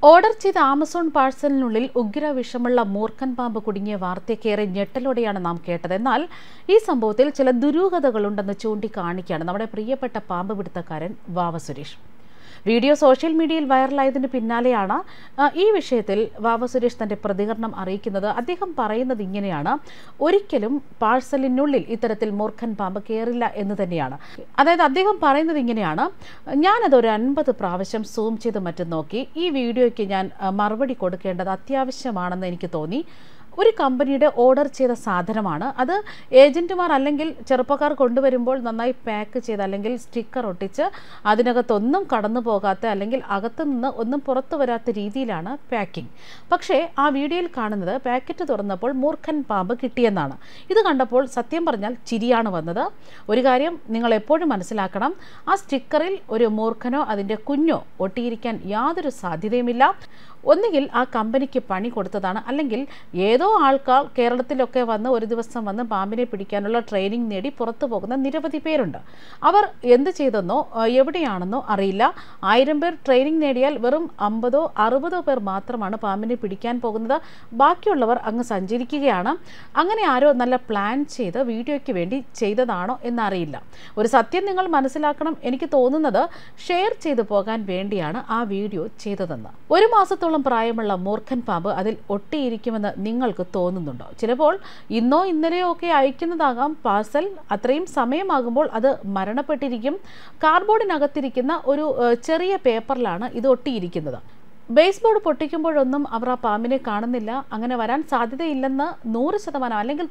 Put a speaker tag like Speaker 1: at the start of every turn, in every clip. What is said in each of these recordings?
Speaker 1: Order ചെയ്ത Amazon പാഴ്സലിനുള്ളിൽ ഉഗ്രവിഷമുള്ള മൂർഖൻ പാമ്പ് കുടുങ്ങിയ വാർത്തയ്ക്കേറെ ഞെട്ടലോടെയാണ് നാം കേട്ടത്. എന്നാൽ ഈ സംഭവത്തിൽ ചില ദുരൂഹതകളുണ്ടെന്ന് ചൂണ്ടിക്കാണിക്കുകയാണ് നമ്മുടെ പ്രിയപ്പെട്ട പാമ്പ് പിടുത്തക്കാരൻ വാവ സുരേഷ്. വീഡിയോ സോഷ്യൽ മീഡിയയിൽ വൈറലായതിന് പിന്നാലെയാണ് ഈ വിഷയത്തിൽ വാവ സുരേഷ് തന്റെ പ്രതികരണം അറിയിക്കുന്നത്. അദ്ദേഹം പറയുന്നത് ഇങ്ങനെയാണ്: ഒരിക്കലും പാഴ്സലിനുള്ളിൽ ഇത്തരത്തിൽ മൂർഖൻ പാമ്പ് കയറില്ല എന്ന് തന്നെയാണ്. അതായത് അദ്ദേഹം പറയുന്നത് ഇങ്ങനെയാണ്: ഞാനതൊരു 50 പ്രാവശ്യം സൂം ചെയ്ത് മറ്റും നോക്കി. ഈ വീഡിയോയ്ക്ക് ഞാൻ മറുപടി കൊടുക്കേണ്ടത് അത്യാവശ്യമാണെന്ന് എനിക്ക് തോന്നി. ഒരു കമ്പനിയുടെ ഓർഡർ ചെയ്ത സാധനമാണ് അത്. ഏജന്റുമാർ അല്ലെങ്കിൽ ചെറുപ്പക്കാർ കൊണ്ടുവരുമ്പോൾ നന്നായി പാക്ക് ചെയ്ത് അല്ലെങ്കിൽ സ്റ്റിക്കർ ഒട്ടിച്ച് അതിനകത്തൊന്നും കടന്നു പോകാത്ത അല്ലെങ്കിൽ അകത്തുനിന്ന് ഒന്നും പുറത്തു വരാത്ത രീതിയിലാണ് പാക്കിംഗ്. പക്ഷേ ആ വീഡിയോയിൽ കാണുന്നത് പാക്കറ്റ് തുറന്നപ്പോൾ മൂർഖൻ പാമ്പ് കിട്ടിയെന്നാണ്. ഇത് കണ്ടപ്പോൾ സത്യം പറഞ്ഞാൽ ചിരിയാണ് വന്നത്. ഒരു കാര്യം നിങ്ങൾ എപ്പോഴും മനസ്സിലാക്കണം: ആ സ്റ്റിക്കറിൽ ഒരു മൂർഖനോ അതിൻ്റെ കുഞ്ഞോ ഒട്ടിയിരിക്കാൻ യാതൊരു സാധ്യതയുമില്ല. ഒന്നുകിൽ ആ കമ്പനിക്ക് പണി കൊടുത്തതാണ്, അല്ലെങ്കിൽ ഏതോ ആൾക്കാർ കേരളത്തിലൊക്കെ വന്ന് ഒരു ദിവസം വന്ന് പാമ്പിനെ പിടിക്കാനുള്ള ട്രെയിനിങ് നേടി പുറത്തു പോകുന്ന നിരവധി പേരുണ്ട്. അവർ എന്ത് ചെയ്തെന്നോ എവിടെയാണെന്നോ അറിയില്ല. 1000 പേർ ട്രെയിനിങ് നേടിയാൽ വെറും 50 60 പേർ മാത്രമാണ് പാമ്പിനെ പിടിക്കാൻ പോകുന്നത്. ബാക്കിയുള്ളവർ അങ്ങ് സഞ്ചരിക്കുകയാണ്. അങ്ങനെ ആരോ നല്ല പ്ലാൻ ചെയ്ത് വീഡിയോയ്ക്ക് വേണ്ടി ചെയ്തതാണോ എന്നറിയില്ല. ഒരു സത്യം നിങ്ങൾ മനസ്സിലാക്കണം: എനിക്ക് തോന്നുന്നത് ഷെയർ ചെയ്തു പോകാൻ വേണ്ടിയാണ് ആ വീഡിയോ ചെയ്തതെന്ന്. 1 മാസത്തോളം പ്രായമുള്ള മൂർഖൻ പാമ്പ് അതിൽ ഒട്ടിയിരിക്കുമെന്ന് നിങ്ങൾക്ക് തോന്നുന്നുണ്ടോ? ചിലപ്പോൾ ഇന്നോ ഇന്നലെയോ ഒക്കെ അയക്കുന്നതാകാം പാഴ്സൽ. അത്രയും സമയമാകുമ്പോൾ അത് മരണപ്പെട്ടിരിക്കും. കാർഡ്ബോർഡിനകത്തിരിക്കുന്ന ഒരു ചെറിയ പേപ്പറിലാണ് ഇത് ഒട്ടിയിരിക്കുന്നത്. ബേസ് ബോർഡ് പൊട്ടിക്കുമ്പോഴൊന്നും അവർ ആ പാമ്പിനെ കാണുന്നില്ല. അങ്ങനെ വരാൻ സാധ്യതയില്ലെന്ന് 100% അല്ലെങ്കിൽ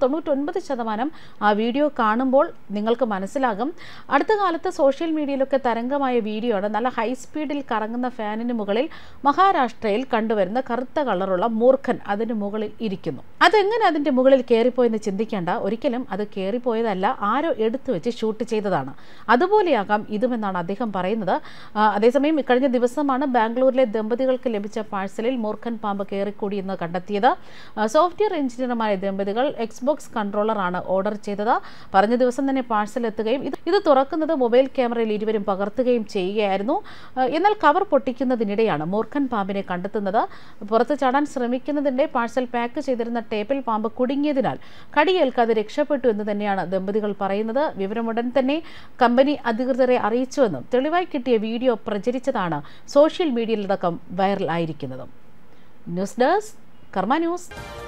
Speaker 1: 99% ആ വീഡിയോ കാണുമ്പോൾ നിങ്ങൾക്ക് മനസ്സിലാകും. അടുത്ത കാലത്ത് സോഷ്യൽ മീഡിയയിലൊക്കെ തരംഗമായ വീഡിയോ ആണ്. നല്ല ഹൈ സ്പീഡിൽ കറങ്ങുന്ന ഫാനിന് മുകളിൽ മഹാരാഷ്ട്രയിൽ കണ്ടുവരുന്ന കറുത്ത കളറുള്ള മൂർഖൻ അതിന് മുകളിൽ ഇരിക്കുന്നു. അതെങ്ങനെ അതിൻ്റെ മുകളിൽ കയറിപ്പോയെന്ന് ചിന്തിക്കേണ്ട. ഒരിക്കലും അത് കയറിപ്പോയതല്ല, ആരോ എടുത്തു വെച്ച് ഷൂട്ട് ചെയ്തതാണ്. അതുപോലെയാകാം ഇതുമെന്നാണ് അദ്ദേഹം പറയുന്നത്. അതേസമയം കഴിഞ്ഞ ദിവസമാണ് ബാംഗ്ലൂരിലെ ദമ്പതികൾ ലഭിച്ച പാഴ്സലിൽ മൂർഖൻ പാമ്പ് കയറിക്കൂടിയെന്ന് കണ്ടെത്തിയത്. സോഫ്റ്റ്വെയർ എഞ്ചിനീയർമാരായ ദമ്പതികൾ എക്സ്ബോക്സ് കൺട്രോളറാണ് ഓർഡർ ചെയ്തത്. പറഞ്ഞ ദിവസം തന്നെ പാഴ്സൽ എത്തുകയും ഇത് തുറക്കുന്നത് മൊബൈൽ ക്യാമറയിൽ ഇരുവരും പകർത്തുകയും ചെയ്യുകയായിരുന്നു. എന്നാൽ കവർ പൊട്ടിക്കുന്നതിനിടെയാണ് മൂർഖൻ പാമ്പിനെ കണ്ടെത്തുന്നത്. പുറത്ത് ചാടാൻ ശ്രമിക്കുന്നതിന്റെ പാഴ്സൽ പാക്ക് ചെയ്തിരുന്ന ടേപ്പിൽ പാമ്പ് കുടുങ്ങിയതിനാൽ കടിയേൽക്കാതെ രക്ഷപ്പെട്ടു എന്ന് തന്നെയാണ് ദമ്പതികൾ പറയുന്നത്. വിവരമുടൻ തന്നെ കമ്പനി അധികൃതരെ അറിയിച്ചുവെന്നും തെളിവായി കിട്ടിയ വീഡിയോ പ്രചരിച്ചതാണ് സോഷ്യൽ മീഡിയയിലടക്കം വൈറൽ ആയിരിക്കുന്നതും. News desk Karma news.